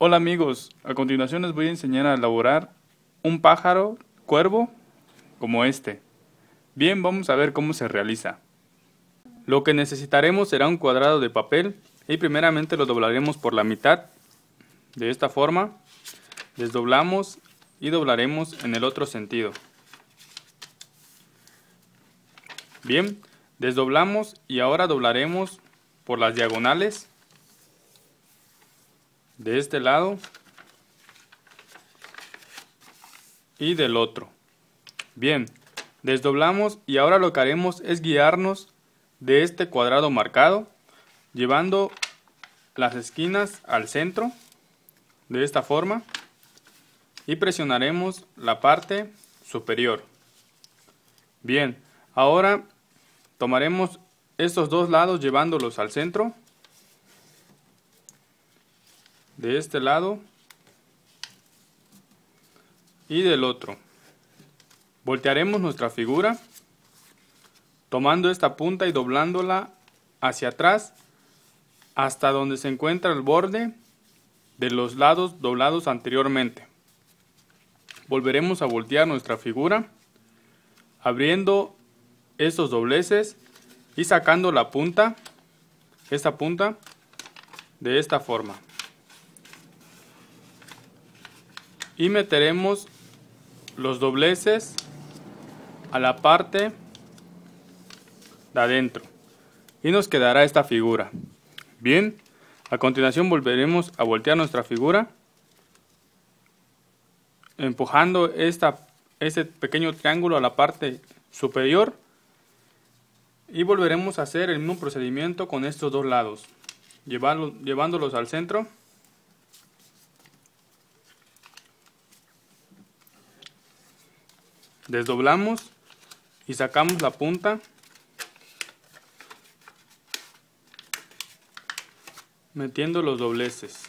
Hola amigos, a continuación les voy a enseñar a elaborar un pájaro cuervo como este. Bien, vamos a ver cómo se realiza. Lo que necesitaremos será un cuadrado de papel y primeramente lo doblaremos por la mitad. De esta forma, desdoblamos y doblaremos en el otro sentido. Bien, desdoblamos y ahora doblaremos por las diagonales de este lado y del otro. Bien, desdoblamos y ahora lo que haremos es guiarnos de este cuadrado marcado, llevando las esquinas al centro de esta forma y presionaremos la parte superior. Bien, ahora tomaremos estos dos lados llevándolos al centro, de este lado y del otro. Voltearemos nuestra figura tomando esta punta y doblándola hacia atrás hasta donde se encuentra el borde de los lados doblados anteriormente. Volveremos a voltear nuestra figura abriendo estos dobleces y sacando la punta, esta punta, de esta forma. Y meteremos los dobleces a la parte de adentro y nos quedará esta figura. Bien, a continuación volveremos a voltear nuestra figura empujando este pequeño triángulo a la parte superior y volveremos a hacer el mismo procedimiento con estos dos lados, llevándolos al centro. Desdoblamos y sacamos la punta metiendo los dobleces.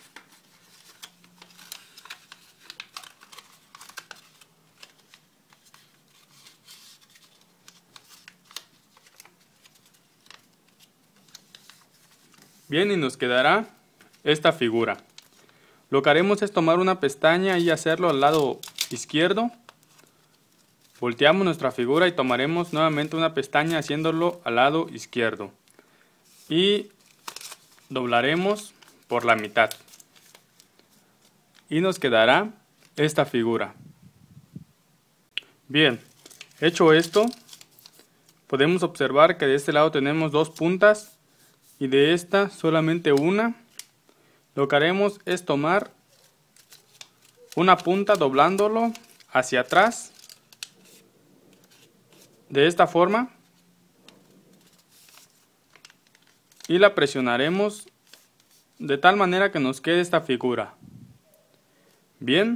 Bien, y nos quedará esta figura. Lo que haremos es tomar una pestaña y hacerlo al lado izquierdo. Volteamos nuestra figura y tomaremos nuevamente una pestaña haciéndolo al lado izquierdo. Y doblaremos por la mitad. Y nos quedará esta figura. Bien, hecho esto, podemos observar que de este lado tenemos dos puntas y de esta solamente una. Lo que haremos es tomar una punta doblándolo hacia atrás de esta forma y la presionaremos de tal manera que nos quede esta figura. Bien,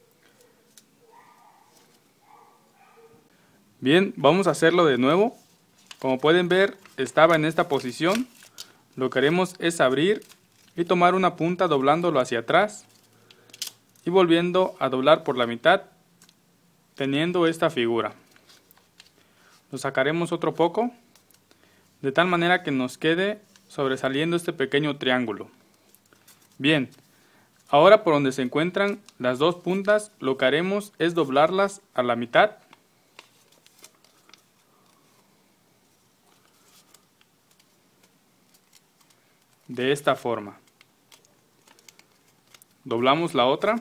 vamos a hacerlo de nuevo. Como pueden ver, estaba en esta posición. Lo que haremos es abrir y tomar una punta doblándolo hacia atrás y volviendo a doblar por la mitad, teniendo esta figura. Lo sacaremos otro poco, de tal manera que nos quede sobresaliendo este pequeño triángulo. Bien, ahora por donde se encuentran las dos puntas, lo que haremos es doblarlas a la mitad. De esta forma. Doblamos la otra.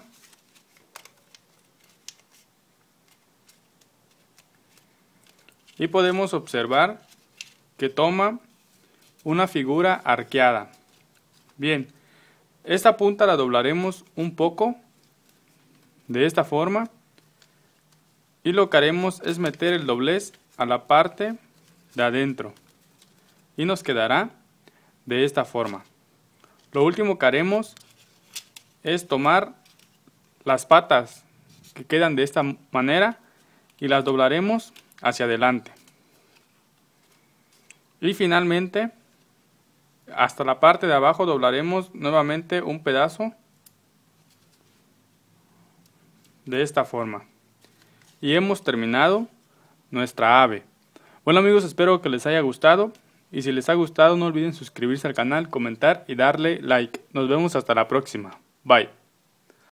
Y podemos observar que toma una figura arqueada. Bien, esta punta la doblaremos un poco de esta forma y lo que haremos es meter el doblez a la parte de adentro y nos quedará de esta forma. Lo último que haremos es tomar las patas que quedan de esta manera y las doblaremos hacia adelante. Y finalmente, hasta la parte de abajo doblaremos nuevamente un pedazo de esta forma. Y hemos terminado nuestra ave. Bueno amigos, espero que les haya gustado. Y si les ha gustado, no olviden suscribirse al canal, comentar y darle like. Nos vemos hasta la próxima. Bye.